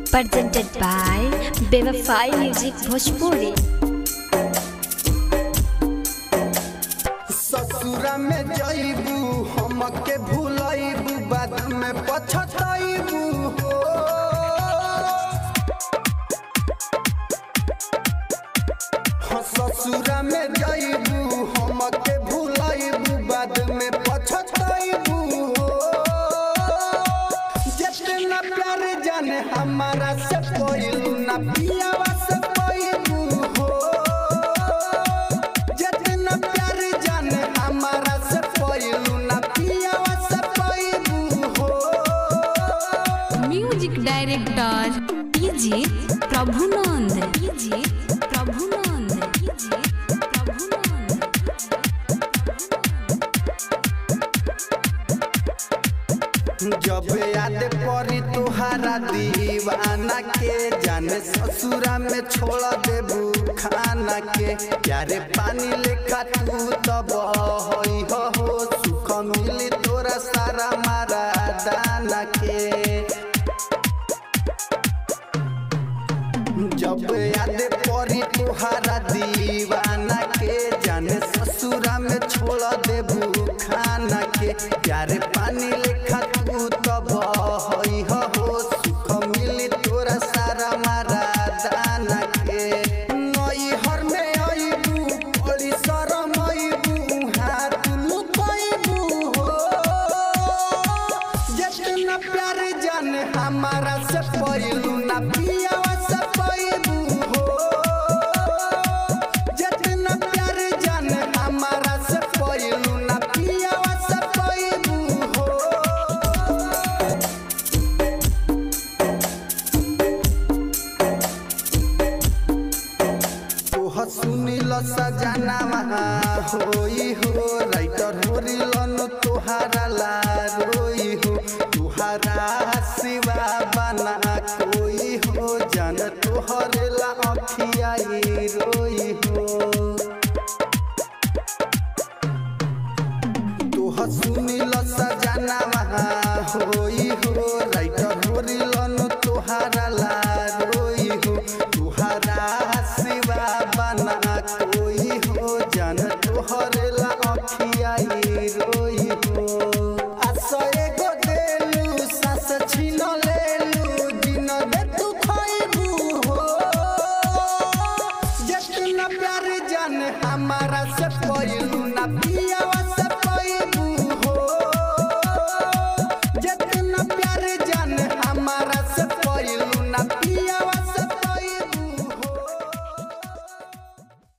presented by Bevafai Music Bhojpuri। ससुरा में जाइबू हमके भूलाइबू बाद में पछताइबू हो। ससुरा में जाइबू हमके भूलाइबू बाद में पछताइबू हो। जितना प्यार जाने हमारा से कोइलू ना पियावा से कोइबू हो। जितना प्यार जाने हमारा से कोइलू ना पियावा से कोइबू हो। Music director DJ Prabhunand. जब याद पड़ी तुहारा दीवाना के जाने ससुरा में छोड़ देबू खाना के। प्यारे पानी लेखा तू तब होई हो सुख मिली तोरा सारा मारा दाना के। जब याद पड़ी तुहारा दीवाना के जाने ससुरा में छोड़ देबू खाना के। प्यारे पानी लेखा तू तब होई हो सुख मिली तोरा सारा मारा दाना के। नई हर में आइबू बड़ी शरम आइबू हाथ लुकाइबू हो। जितना प्यार जाने हमारा से पइलू ना पियावा से पइबू हो। जितना प्यार जाने हमारा से पइलू ना पियावा से पइबू हो। तोह सुनिल सजनावा होई हो राइटर होरिलन तोहारा ला रोई हो। तुहारा सिवा बना कोई हो जान तोहरे ला अखियाई